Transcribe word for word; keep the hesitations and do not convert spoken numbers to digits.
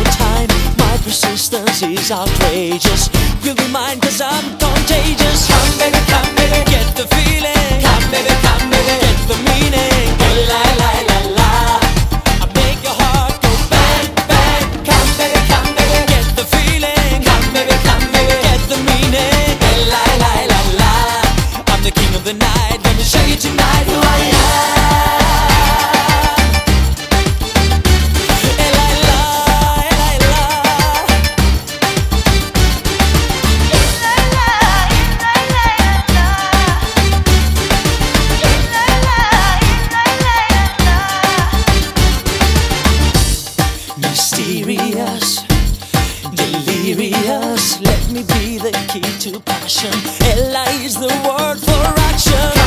time. My persistence is outrageous. You'll be mine cause I'm contagious. Come baby, come baby, get the feeling. Come baby, come baby, get the meaning. Ela Ela Ela la, I make your heart go bang bang. Come baby, come baby, get the feeling. Come baby, come baby, get the meaning. Ela Ela Ela la, I'm the king of the night. Let me show you tonight who I am. Mysterious, delirious, let me be the key to passion. Ela is the word for action.